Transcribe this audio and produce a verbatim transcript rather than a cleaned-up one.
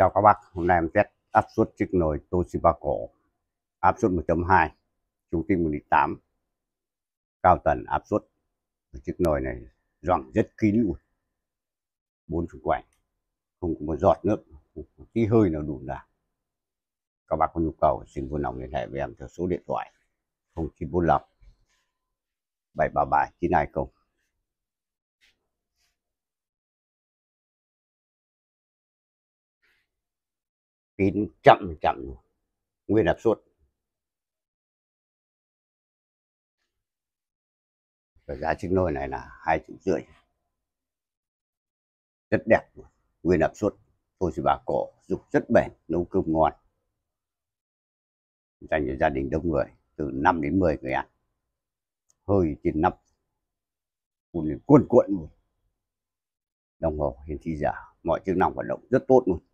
Chào các bác, hôm nay em test áp suất chiếc nồi Toshiba cổ áp suất một chấm hai, trung tinh một lít tám, cao tần áp suất. Chiếc nồi này gioăng rất kín luôn, bốn xung quanh, không có một giọt nước, không có tí hơi nào đùn ra. Các bác có nhu cầu xin vui lòng liên hệ với em theo số điện thoại không chín bốn lăm bảy ba ba chín hai không. Kín chậm chậm, nguyên áp suất. Và giá chiếc nồi này là hai triệu rưỡi, rất đẹp, nguyên áp suất. Toshiba cổ dùng rất bền, nấu cơm ngon, dành cho gia đình đông người, từ năm đến mười người ăn. Hơi trên nắp cuồn cuộn luôn, đồng hồ hiển thị giờ mọi chức năng hoạt động rất tốt luôn.